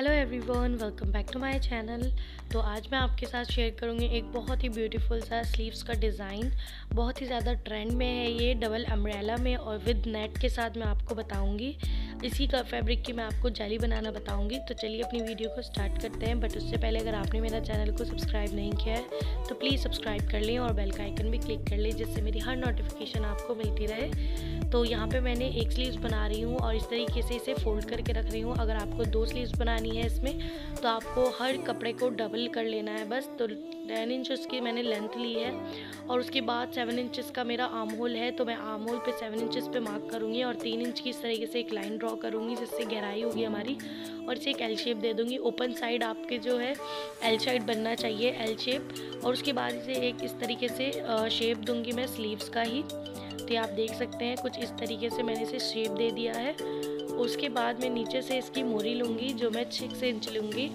Hello everyone, welcome back to my channel. तो आज मैं आपके साथ शेयर करूँगी एक बहुत ही ब्यूटीफुल सा स्लीव्स का डिज़ाइन। बहुत ही ज़्यादा ट्रेंड में है ये, डबल अम्ब्रेला में और विद नेट के साथ मैं आपको बताऊँगी। इसी का फैब्रिक की मैं आपको जाली बनाना बताऊँगी। तो चलिए अपनी वीडियो को स्टार्ट करते हैं। बट उससे पहले अगर आपने मेरा चैनल को सब्सक्राइब नहीं किया है तो प्लीज़ सब्सक्राइब कर लें और बेल का आइकन भी क्लिक कर लें, जिससे मेरी हर नोटिफिकेशन आपको मिलती रहे। तो यहाँ पे मैंने एक स्लीव्स बना रही हूँ और इस तरीके से इसे फोल्ड करके रख रही हूँ। अगर आपको 2 स्लीव्स बनानी है इसमें तो आपको हर कपड़े को डबल कर लेना है बस। तो 10 इंचेस की मैंने लेंथ ली है और उसके बाद 7 इंचेस का मेरा आर्म होल है, तो मैं आर्म होल पे 7 इंचेस पे मार्क करूँगी और 3 इंच की इस तरीके से एक लाइन ड्रॉ करूँगी जिससे गहराई होगी हमारी, और इसे एक एल शेप दे दूँगी। ओपन साइड आपके जो है एल साइड बनना चाहिए, एल शेप। और उसके बाद इसे एक इस तरीके से शेप दूँगी मैं स्लीव्स का ही। तो आप देख सकते हैं कुछ इस तरीके से मैंने इसे शेप दे दिया है। उसके बाद मैं नीचे से इसकी मोरी लूँगी जो मैं 6 इंच लूँगी।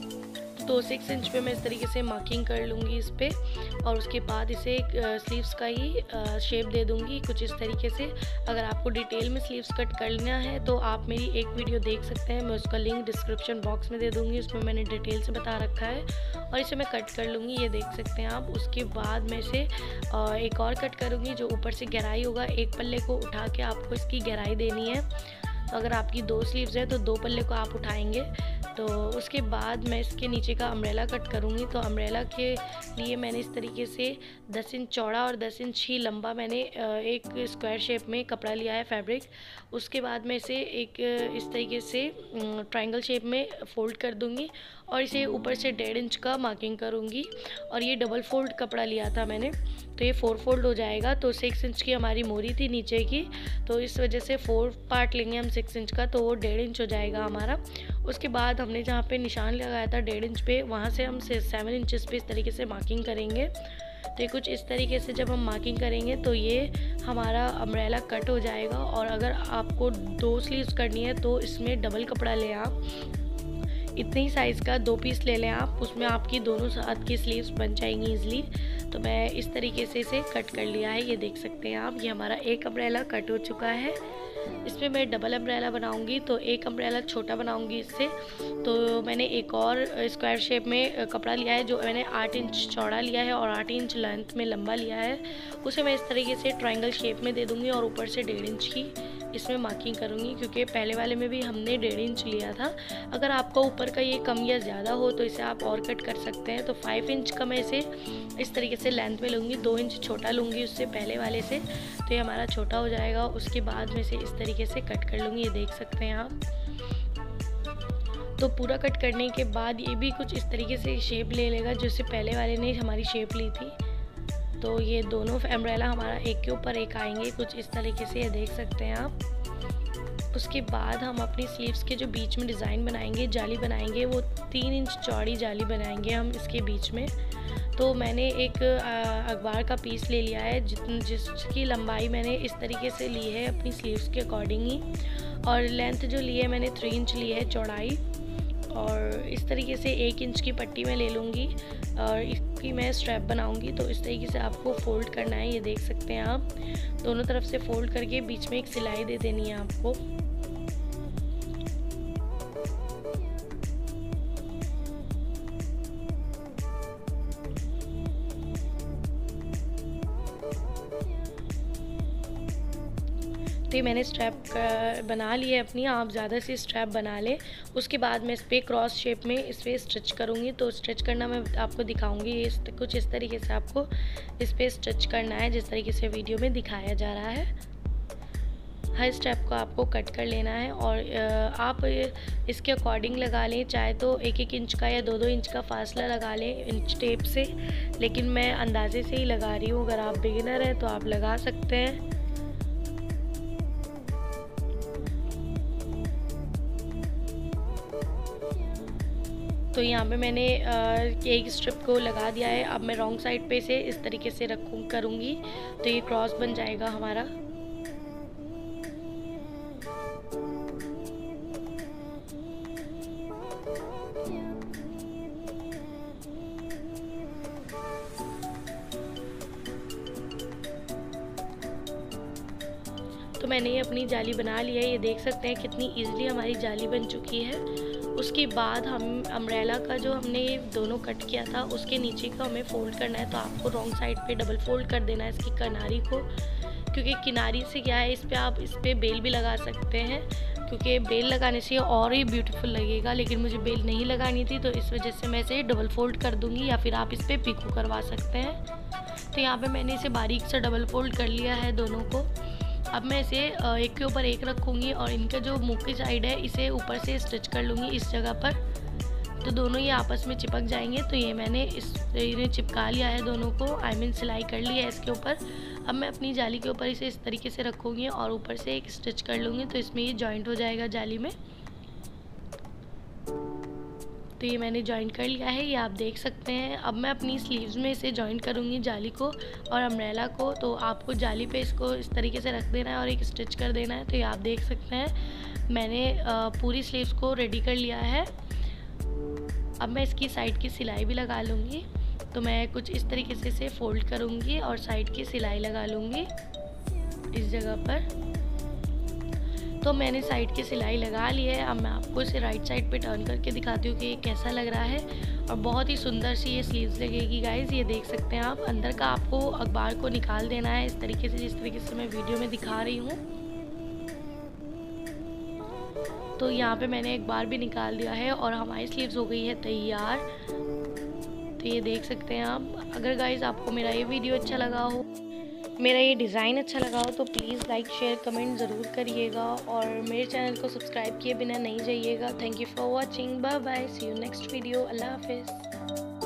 तो 6 इंच पे मैं इस तरीके से मार्किंग कर लूँगी इस पे, और उसके बाद इसे एक स्लीव्स का ही शेप दे दूँगी कुछ इस तरीके से। अगर आपको डिटेल में स्लीव्स कट करना है तो आप मेरी एक वीडियो देख सकते हैं, मैं उसका लिंक डिस्क्रिप्शन बॉक्स में दे दूँगी, उसमें मैंने डिटेल से बता रखा है। और इसे मैं कट कर लूँगी, ये देख सकते हैं आप। उसके बाद मैं इसे एक और कट करूँगी जो ऊपर से गहराई होगा। एक पल्ले को उठा के आपको इसकी गहराई देनी है। तो अगर आपकी 2 स्लीव्स है तो 2 पल्ले को आप उठाएंगे। तो उसके बाद मैं इसके नीचे का अम्ब्रेला कट करूँगी। तो अम्ब्रेला के लिए मैंने इस तरीके से 10 इंच चौड़ा और 10 इंच ही लंबा मैंने एक स्क्वायर शेप में कपड़ा लिया है फैब्रिक। उसके बाद मैं इसे एक इस तरीके से ट्रायंगल शेप में फ़ोल्ड कर दूँगी और इसे ऊपर से 1.5 इंच का मार्किंग करूँगी। और ये डबल फोल्ड कपड़ा लिया था मैंने, तो ये 4 फोल्ड हो जाएगा। तो 6 इंच की हमारी मोरी थी नीचे की, तो इस वजह से 4 पार्ट लेंगे हम 6 इंच का, तो वो 1.5 इंच हो जाएगा हमारा। उसके बाद हमने जहाँ पे निशान लगाया था 1.5 इंच पे, वहाँ से हम 7 इंचेस पे इस तरीके से मार्किंग करेंगे। तो ये कुछ इस तरीके से जब हम मार्किंग करेंगे तो ये हमारा अम्ब्रेला कट हो जाएगा। और अगर आपको 2 स्लीव्स करनी है तो इसमें डबल कपड़ा लें आप, इतने ही साइज़ का 2 पीस ले लें आप, उसमें आपकी दोनों हाथ की स्लीव्स बन जाएंगी ईजिली। तो मैं इस तरीके से इसे कट कर लिया है, ये देख सकते हैं आप। ये हमारा एक अम्ब्रेला कट हो चुका है। इसमें मैं डबल अम्ब्रेला बनाऊंगी, तो एक अम्ब्रेला छोटा बनाऊंगी इससे। तो मैंने एक और स्क्वायर शेप में कपड़ा लिया है जो मैंने 8 इंच चौड़ा लिया है और 8 इंच लेंथ में लंबा लिया है। उसे मैं इस तरीके से ट्रायंगल शेप में दे दूंगी और ऊपर से 1.5 इंच की इसमें मार्किंग करूँगी, क्योंकि पहले वाले में भी हमने 1.5 इंच लिया था। अगर आपका ऊपर का ये कम या ज़्यादा हो तो इसे आप और कट कर सकते हैं। तो 5 इंच का मैं इसे इस तरीके से लेंथ में लूँगी, 2 इंच छोटा लूँगी उससे पहले वाले से, तो ये हमारा छोटा हो जाएगा। उसके बाद में इसे इस तरीके से कट कर लूँगी, ये देख सकते हैं आप। तो पूरा कट करने के बाद ये भी कुछ इस तरीके से शेप ले लेगा जिससे पहले वाले ने हमारी शेप ली थी। तो ये दोनों अम्ब्रेला हमारा एक के ऊपर एक आएंगे कुछ इस तरीके से, ये देख सकते हैं आप। उसके बाद हम अपनी स्लीव्स के जो बीच में डिज़ाइन बनाएंगे, जाली बनाएंगे, वो 3 इंच चौड़ी जाली बनाएंगे हम इसके बीच में। तो मैंने एक अखबार का पीस ले लिया है जिसकी लंबाई मैंने इस तरीके से ली है अपनी स्लीव्स के अकॉर्डिंग ही, और लेंथ जो ली है मैंने 3 इंच ली है चौड़ाई। और इस तरीके से 1 इंच की पट्टी मैं ले लूँगी और इसकी मैं स्ट्रैप बनाऊँगी। तो इस तरीके से आपको फ़ोल्ड करना है, ये देख सकते हैं आप। दोनों तरफ से फ़ोल्ड करके बीच में एक सिलाई दे देनी है आपको। तो ये मैंने स्ट्रैप बना ली है अपनी, आप ज़्यादा से स्ट्रैप बना लें। उसके बाद मैं इस पर क्रॉस शेप में इस पर स्टिच करूँगी। तो स्टिच करना मैं आपको दिखाऊँगी, ये कुछ इस तरीके से आपको इस पर स्टिच करना है जिस तरीके से वीडियो में दिखाया जा रहा है। हर स्टेप को आपको कट कर लेना है और आप इसके अकॉर्डिंग लगा लें, चाहे तो 1-1 इंच का या 2-2 इंच का फासला लगा लें इंच टेप से, लेकिन मैं अंदाजे से ही लगा रही हूँ। अगर आप बिगिनर हैं तो आप लगा सकते हैं। तो यहाँ पे मैंने एक स्ट्रिप को लगा दिया है। अब मैं रॉन्ग साइड पे से इस तरीके से करूँगी तो ये क्रॉस बन जाएगा हमारा। तो मैंने ये अपनी जाली बना ली है, ये देख सकते हैं कितनी ईजिली हमारी जाली बन चुकी है। उसके बाद हम अम्ब्रेला का जो हमने दोनों कट किया था उसके नीचे को हमें फ़ोल्ड करना है। तो आपको रॉन्ग साइड पे डबल फ़ोल्ड कर देना है इसकी किनारी को, क्योंकि किनारी से क्या है, आप इस पर बेल भी लगा सकते हैं, क्योंकि बेल लगाने से और ही ब्यूटीफुल लगेगा। लेकिन मुझे बेल नहीं लगानी थी तो इस वजह से मैं इसे डबल फ़ोल्ड कर दूँगी, या फिर आप इस पर पिको करवा सकते हैं। तो यहाँ पे मैंने इसे बारीक से डबल फ़ोल्ड कर लिया है दोनों को। अब मैं इसे एक के ऊपर एक रखूँगी और इनका जो मुँह की साइड है इसे ऊपर से स्टिच कर लूँगी इस जगह पर, तो दोनों ये आपस में चिपक जाएंगे। तो ये मैंने इन्हें चिपका लिया है दोनों को, आई मीन सिलाई कर ली है इसके ऊपर। अब मैं अपनी जाली के ऊपर इसे इस तरीके से रखूँगी और ऊपर से एक स्टिच कर लूँगी, तो इसमें ये जॉइंट हो जाएगा जाली में। तो ये मैंने जॉइंट कर लिया है, ये आप देख सकते हैं। अब मैं अपनी स्लीव्स में इसे जॉइंट करूँगी जाली को और अम्ब्रेला को। तो आपको जाली पे इसको इस तरीके से रख देना है और एक स्टिच कर देना है। तो ये आप देख सकते हैं मैंने पूरी स्लीव्स को रेडी कर लिया है। अब मैं इसकी साइड की सिलाई भी लगा लूँगी। तो मैं कुछ इस तरीके से इसे फोल्ड करूँगी और साइड की सिलाई लगा लूँगी इस जगह पर। तो मैंने साइड की सिलाई लगा ली है। अब मैं आपको इसे राइट साइड पे टर्न करके दिखाती हूँ कि ये कैसा लग रहा है, और बहुत ही सुंदर सी ये स्लीव्स लगेगी गाइज़। ये देख सकते हैं आप, अंदर का आपको अखबार को निकाल देना है इस तरीके से, जिस तरीके से मैं वीडियो में दिखा रही हूँ। तो यहाँ पे मैंने अखबार भी निकाल दिया है और हमारी स्लीव्स हो गई है तैयार। तो ये देख सकते हैं आप। अगर गाइज़ आपको मेरा ये वीडियो अच्छा लगा हो, मेरा ये डिज़ाइन अच्छा लगा हो, तो प्लीज़ लाइक शेयर कमेंट ज़रूर करिएगा और मेरे चैनल को सब्सक्राइब किए बिना नहीं जाइएगा। Thank you for watching, bye bye, see you next video, अल्लाह हाफिज़।